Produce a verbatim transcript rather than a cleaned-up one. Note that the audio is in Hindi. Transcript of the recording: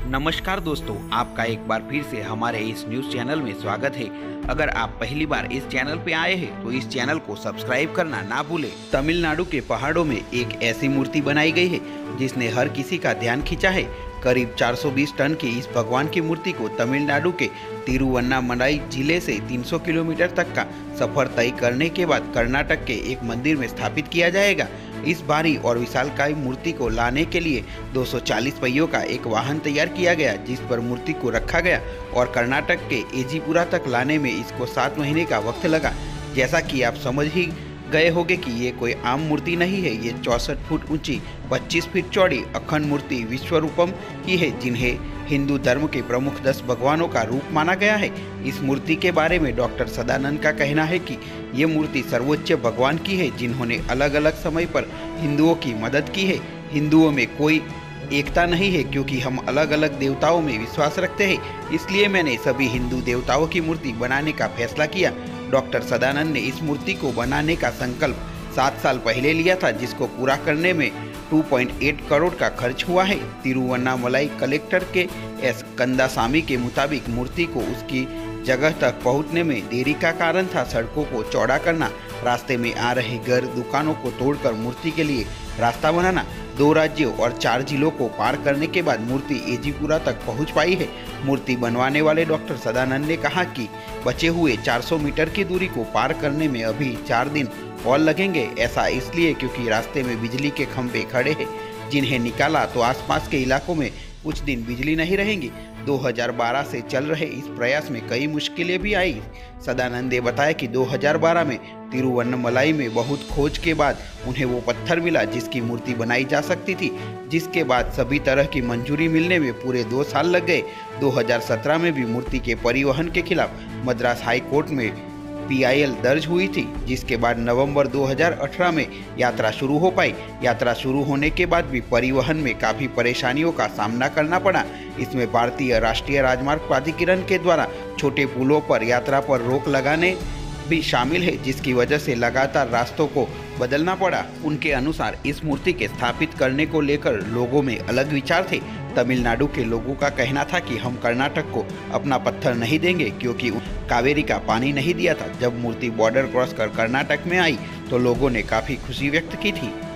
नमस्कार दोस्तों, आपका एक बार फिर से हमारे इस न्यूज चैनल में स्वागत है। अगर आप पहली बार इस चैनल पे आए हैं तो इस चैनल को सब्सक्राइब करना ना भूलें। तमिलनाडु के पहाड़ों में एक ऐसी मूर्ति बनाई गई है जिसने हर किसी का ध्यान खींचा है। करीब चार सौ बीस टन की इस भगवान की मूर्ति को तमिलनाडु के तिरुवन्नामलाई जिले से तीन सौ किलोमीटर तक का सफर तय करने के बाद कर्नाटक के एक मंदिर में स्थापित किया जाएगा। इस भारी और विशालकाय मूर्ति को लाने के लिए दो सौ चालीस पहियों का एक वाहन तैयार किया गया, जिस पर मूर्ति को रखा गया और कर्नाटक के एजीपुरा तक लाने में इसको सात महीने का वक्त लगा। जैसा कि आप समझ ही गए होंगे कि ये कोई आम मूर्ति नहीं है। ये चौसठ फुट ऊंची, पच्चीस फीट चौड़ी अखंड मूर्ति विश्वरूपम की है, जिन्हें हिंदू धर्म के प्रमुख दस भगवानों का रूप माना गया है। इस मूर्ति के बारे में डॉक्टर सदानंद का कहना है कि ये मूर्ति सर्वोच्च भगवान की है, जिन्होंने अलग अलग समय पर हिंदुओं की मदद की है। हिंदुओं में कोई एकता नहीं है क्योंकि हम अलग अलग देवताओं में विश्वास रखते हैं, इसलिए मैंने सभी हिंदू देवताओं की मूर्ति बनाने का फैसला किया। डॉक्टर सदानंद ने इस मूर्ति को बनाने का संकल्प सात साल पहले लिया था, जिसको पूरा करने में दो पॉइंट आठ करोड़ का खर्च हुआ है। Tiruvannamalai collector K S Kandasamy के मुताबिक मूर्ति को उसकी जगह तक पहुंचने में देरी का कारण था सड़कों को चौड़ा करना, रास्ते में आ रहे घर दुकानों को तोड़कर मूर्ति के लिए रास्ता बनाना। दो राज्यों और चार जिलों को पार करने के बाद मूर्ति एजीपुरा तक पहुंच पाई है। मूर्ति बनवाने वाले डॉक्टर सदानंद ने कहा कि बचे हुए चार सौ मीटर की दूरी को पार करने में अभी चार दिन और लगेंगे। ऐसा इसलिए क्योंकि रास्ते में बिजली के खंभे खड़े हैं, जिन्हें निकाला तो आसपास के इलाकों में कुछ दिन बिजली नहीं रहेंगी। दो हज़ार बारह से चल रहे इस प्रयास में कई मुश्किलें भी आई। सदानंद ने बताया कि दो हज़ार बारह में तिरुवन्नामलाई में बहुत खोज के बाद उन्हें वो पत्थर मिला जिसकी मूर्ति बनाई जा सकती थी, जिसके बाद सभी तरह की मंजूरी मिलने में पूरे दो साल लग गए। दो हज़ार सत्रह में भी मूर्ति के परिवहन के खिलाफ मद्रास हाई कोर्ट में पी आई एल दर्ज हुई थी, जिसके बाद नवंबर दो हज़ार अठारह में यात्रा शुरू हो पाई। यात्रा शुरू होने के बाद भी परिवहन में काफ़ी परेशानियों का सामना करना पड़ा। इसमें भारतीय राष्ट्रीय राजमार्ग प्राधिकरण के द्वारा छोटे पुलों पर यात्रा पर रोक लगाने भी शामिल है, जिसकी वजह से लगातार रास्तों को बदलना पड़ा। उनके अनुसार इस मूर्ति के स्थापित करने को लेकर लोगों में अलग विचार थे। तमिलनाडु के लोगों का कहना था कि हम कर्नाटक को अपना पत्थर नहीं देंगे क्योंकि कावेरी का पानी नहीं दिया था। जब मूर्ति बॉर्डर क्रॉस कर कर्नाटक में आई तो लोगों ने काफ़ी खुशी व्यक्त की थी।